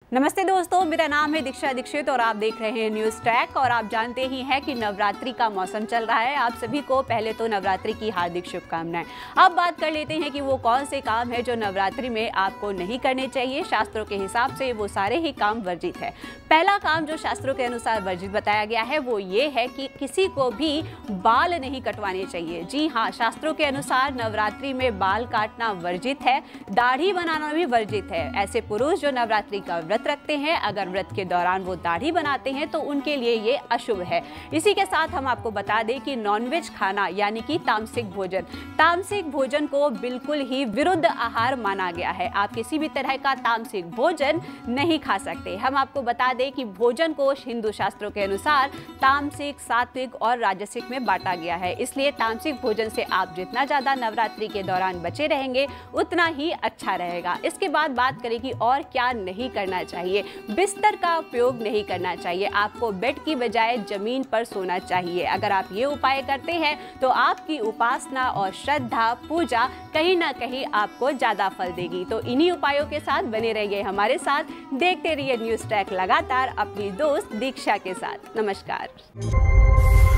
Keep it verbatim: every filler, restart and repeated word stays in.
नमस्ते दोस्तों, मेरा नाम है दीक्षा दीक्षित और आप देख रहे हैं न्यूज़ ट्रैक। और आप जानते ही हैं कि नवरात्रि का मौसम चल रहा है। आप सभी को पहले तो नवरात्रि की हार्दिक शुभकामनाएं। अब बात कर लेते हैं कि वो कौन से काम है जो नवरात्रि में आपको नहीं करने चाहिए। शास्त्रों के हिसाब से वो सारे ही काम वर्जित है। पहला काम जो शास्त्रों के अनुसार वर्जित बताया गया है वो ये है कि किसी को भी बाल नहीं कटवाने चाहिए। जी हाँ, शास्त्रों के अनुसार नवरात्रि में बाल काटना वर्जित है, दाढ़ी बनाना भी वर्जित है। ऐसे पुरुष जो नवरात्रि का व्रत रखते हैं, अगर व्रत के दौरान वो दाढ़ी बनाते हैं तो उनके लिए ये अशुभ है। इसी के साथ हम आपको बता दें कि नॉनवेज खाना यानी कि तामसिक भोजन तामसिक भोजन को बिल्कुल ही विरुद्ध आहार माना गया है। आप किसी भी तरह का तामसिक भोजन नहीं खा सकते। हम आपको बता दें कि भोजन को हिंदू शास्त्रों के अनुसार तामसिक, सात्विक और राजसिक में बांटा गया है। इसलिए तामसिक भोजन से आप जितना ज्यादा नवरात्रि के दौरान बचे रहेंगे उतना ही अच्छा रहेगा। इसके बाद बात करें कि और क्या नहीं करना चाहिए। बिस्तर का उपयोग नहीं करना चाहिए। आपको बेड की बजाय जमीन पर सोना चाहिए। अगर आप ये उपाय करते हैं तो आपकी उपासना और श्रद्धा, पूजा कहीं ना कहीं आपको ज्यादा फल देगी। तो इन्हीं उपायों के साथ बने रहिए हमारे साथ, देखते रहिए न्यूज़ ट्रैक लगातार अपनी दोस्त दीक्षा के साथ। नमस्कार।